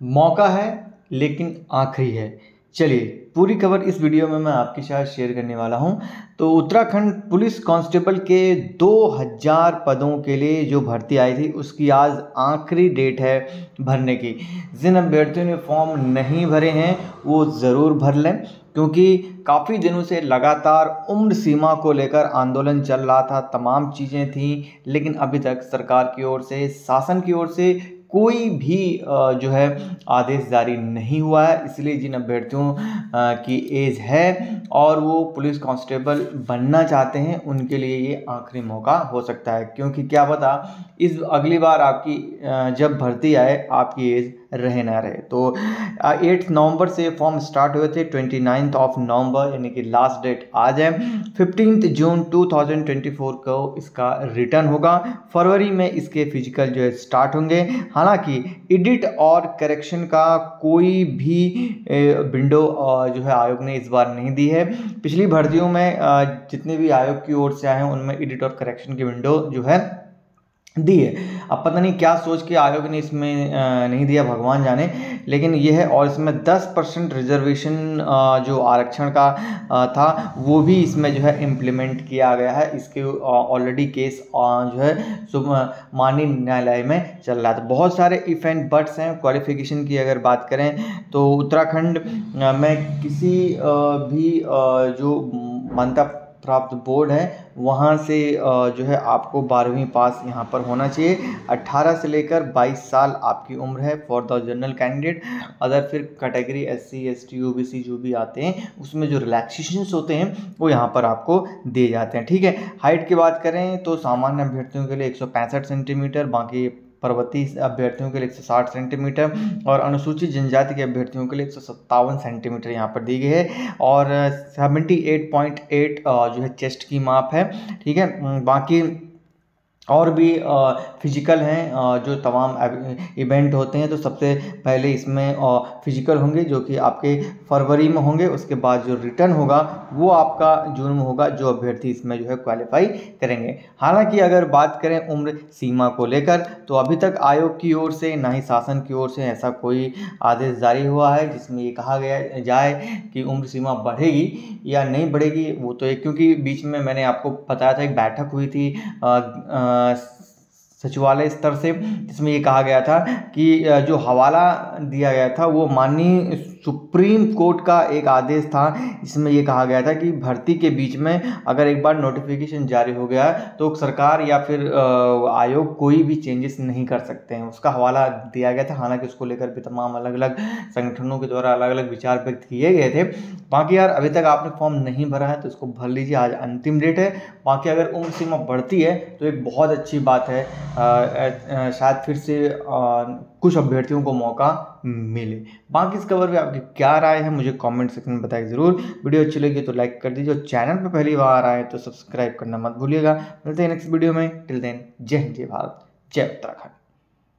मौका है लेकिन आखिरी है। चलिए पूरी खबर इस वीडियो में मैं आपके साथ शेयर करने वाला हूं। तो उत्तराखंड पुलिस कांस्टेबल के 2000 पदों के लिए जो भर्ती आई थी उसकी आज आखिरी डेट है भरने की। जिन अभ्यर्थियों ने फॉर्म नहीं भरे हैं वो ज़रूर भर लें, क्योंकि काफ़ी दिनों से लगातार उम्र सीमा को लेकर आंदोलन चल रहा था, तमाम चीज़ें थीं, लेकिन अभी तक सरकार की ओर से, शासन की ओर से कोई भी जो है आदेश जारी नहीं हुआ है। इसलिए जिन अभ्यर्थियों की एज है और वो पुलिस कांस्टेबल बनना चाहते हैं उनके लिए ये आखिरी मौका हो सकता है, क्योंकि क्या पता इस अगली बार आपकी जब भर्ती आए आपकी एज रहे ना रहे। तो 8 नवंबर से फॉर्म स्टार्ट हुए थे, 29 ऑफ नवंबर यानी कि लास्ट डेट आज है। 15 जून 2024 को इसका रिटर्न होगा। फरवरी में इसके फिजिकल जो है स्टार्ट होंगे। हालांकि एडिट और करेक्शन का कोई भी विंडो जो है आयोग ने इस बार नहीं दी है। पिछली भर्तियों में जितने भी आयोग की ओर से आए हैं उनमें एडिट और करेक्शन की विंडो जो है दी है। अब पता नहीं क्या सोच के आयोग ने इसमें नहीं दिया, भगवान जाने, लेकिन ये है। और इसमें 10% रिजर्वेशन जो आरक्षण का था वो भी इसमें जो है इम्प्लीमेंट किया गया है। इसके ऑलरेडी केस जो है माननीय न्यायालय में चल रहा था। बहुत सारे इफ एंड बट्स हैं। क्वालिफिकेशन की अगर बात करें तो उत्तराखंड में किसी भी जो मान्यता प्राप्त बोर्ड है वहाँ से जो है आपको 12वीं पास यहाँ पर होना चाहिए। 18 से लेकर 22 साल आपकी उम्र है for the general candidate. Other फिर कैटेगरी SC ST OBC जो भी आते हैं उसमें जो रिलैक्सेशंस होते हैं वो यहाँ पर आपको दिए जाते हैं। ठीक है, हाइट की बात करें तो सामान्य अभ्यर्थियों के लिए 165 सेंटीमीटर, बाकी पर्वतीय अभ्यर्थियों के लिए 160 सेंटीमीटर और अनुसूचित जनजाति के अभ्यर्थियों के लिए 157 सेंटीमीटर यहाँ पर दी गई है। और 78.8 जो है चेस्ट की माप है। ठीक है, बाकी और भी फिजिकल हैं जो तमाम इवेंट होते हैं। तो सबसे पहले इसमें फिजिकल होंगे जो कि आपके फरवरी में होंगे। उसके बाद जो रिटर्न होगा वो आपका जून में होगा, जो अभ्यर्थी इसमें जो है क्वालिफाई करेंगे। हालांकि अगर बात करें उम्र सीमा को लेकर तो अभी तक आयोग की ओर से ना ही शासन की ओर से ऐसा कोई आदेश जारी हुआ है जिसमें ये कहा गया जाए कि उम्र सीमा बढ़ेगी या नहीं बढ़ेगी। वो तो एक, क्योंकि बीच में मैंने आपको बताया था एक बैठक हुई थी सचिवालय स्तर से, जिसमें ये कहा गया था कि जो हवाला दिया गया था वो माननीय सुप्रीम कोर्ट का एक आदेश था, जिसमें ये कहा गया था कि भर्ती के बीच में अगर एक बार नोटिफिकेशन जारी हो गया तो सरकार या फिर आयोग कोई भी चेंजेस नहीं कर सकते हैं। उसका हवाला दिया गया था। हालांकि उसको लेकर भी तमाम अलग अलग संगठनों के द्वारा अलग अलग विचार व्यक्त किए गए थे। बाकी यार अभी तक आपने फॉर्म नहीं भरा है तो इसको भर लीजिए, आज अंतिम डेट है। बाकी अगर उम्र सीमा बढ़ती है तो एक बहुत अच्छी बात है, शायद फिर से कुछ अभ्यर्थियों को मौका मिले। बाकी इस खबर पे आपकी क्या राय है मुझे कमेंट सेक्शन में बताइए ज़रूर। वीडियो अच्छी लगी तो लाइक कर दीजिए और चैनल पे पहली बार आए तो सब्सक्राइब करना मत भूलिएगा। मिलते हैं नेक्स्ट वीडियो में। टिल देन जय हिंद, जय भारत, जय उत्तराखंड।